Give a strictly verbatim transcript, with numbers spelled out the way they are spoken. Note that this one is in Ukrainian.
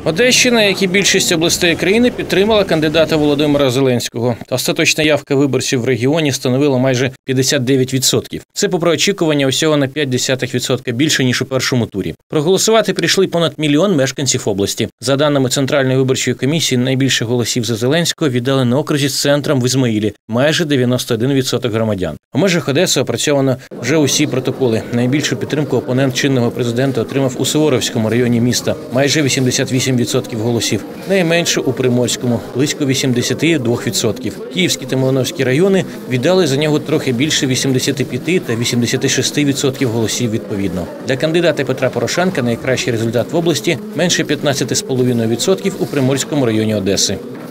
Одещина, як і більшість областей країни, підтримала кандидата Володимира Зеленського. Остаточна явка виборців в регіоні становила майже п'ятдесят дев'ять відсотків. Це, попри очікування, усього на п'ять десятих відсотка більше, ніж у першому турі. Проголосувати прийшли понад мільйон мешканців області. За даними Центральної виборчої комісії, найбільше голосів за Зеленського віддали на окрузі з центром в Ізмаїлі – майже дев'яносто один відсоток громадян. У межах Одеси опрацьовано вже усі протоколи. Найбільшу підтримку опонент чинного президента отримав у Суворовському районі міста – майже вісімдесят вісім відсотків голосів. Найменше у Приморському – близько вісімдесят два відсотки. Київські та Малиновські райони віддали за нього трохи більше вісімдесят п'ять та вісімдесят шість відсотків голосів відповідно. Для кандидата Петра Порошенка найкращий результат в області – менше п'ятнадцять цілих п'ять десятих відсотка у Приморському районі Одеси.